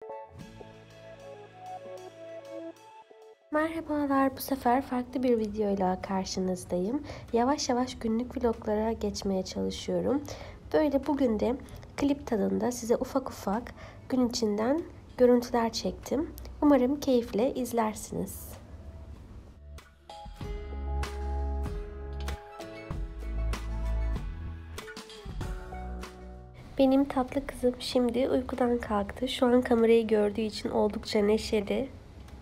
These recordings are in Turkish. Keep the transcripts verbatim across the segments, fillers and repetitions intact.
Merhabalar, bu sefer farklı bir videoyla karşınızdayım. Yavaş yavaş günlük vloglara geçmeye çalışıyorum. Böyle bugün de klip tadında size ufak ufak gün içinden görüntüler çektim. Umarım keyifle izlersiniz. Benim tatlı kızım şimdi uykudan kalktı. Şu an kamerayı gördüğü için oldukça neşeli.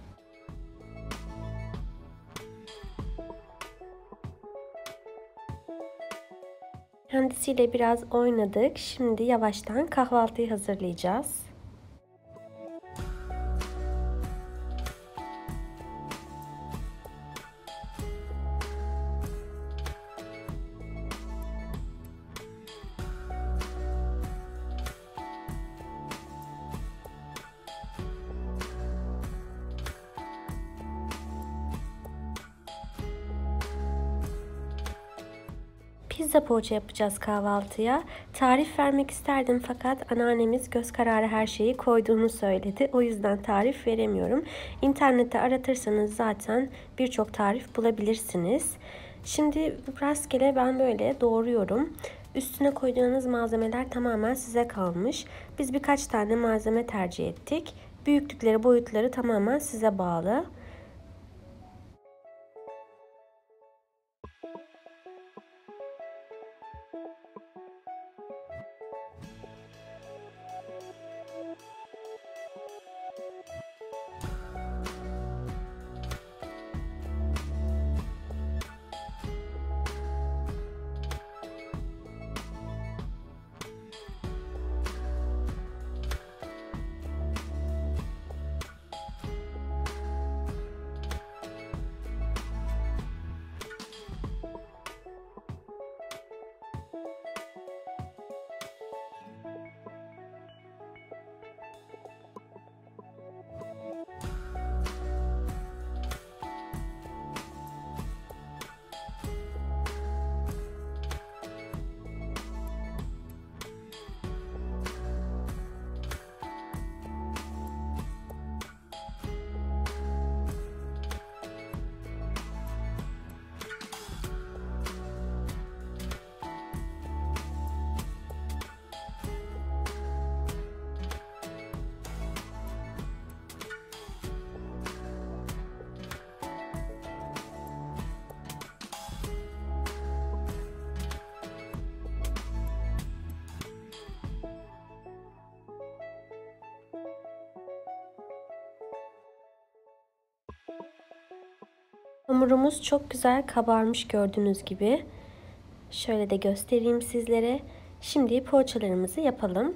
Kendisiyle biraz oynadık. Şimdi yavaştan kahvaltıyı hazırlayacağız. Pizza poğaça yapacağız kahvaltıya. Tarif vermek isterdim fakat anneannemiz göz kararı her şeyi koyduğunu söyledi. O yüzden tarif veremiyorum. İnternette aratırsanız zaten birçok tarif bulabilirsiniz. Şimdi rastgele ben böyle doğruyorum. Üstüne koyacağınız malzemeler tamamen size kalmış. Biz birkaç tane malzeme tercih ettik. Büyüklükleri, boyutları tamamen size bağlı. Hamurumuz çok güzel kabarmış gördüğünüz gibi. Şöyle de göstereyim sizlere. Şimdi poğaçalarımızı yapalım.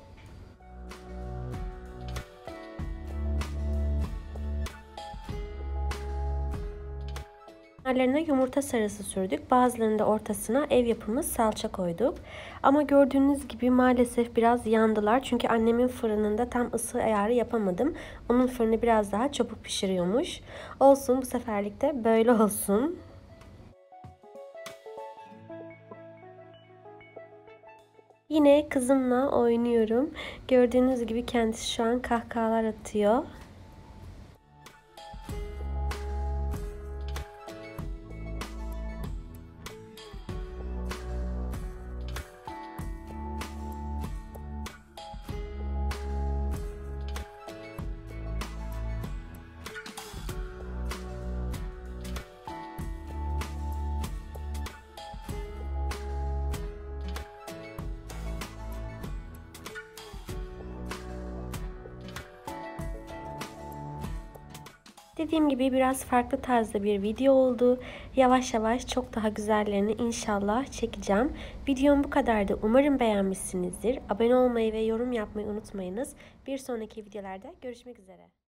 Kenarlarına yumurta sarısı sürdük. Bazılarında ortasına ev yapımı salça koyduk. Ama gördüğünüz gibi maalesef biraz yandılar. Çünkü annemin fırınında tam ısı ayarı yapamadım. Onun fırını biraz daha çabuk pişiriyormuş. Olsun, bu seferlik de böyle olsun. Yine kızımla oynuyorum. Gördüğünüz gibi kendisi şu an kahkahalar atıyor. Dediğim gibi biraz farklı tarzda bir video oldu. Yavaş yavaş çok daha güzellerini inşallah çekeceğim. Videom bu kadardı. Umarım beğenmişsinizdir. Abone olmayı ve yorum yapmayı unutmayınız. Bir sonraki videolarda görüşmek üzere.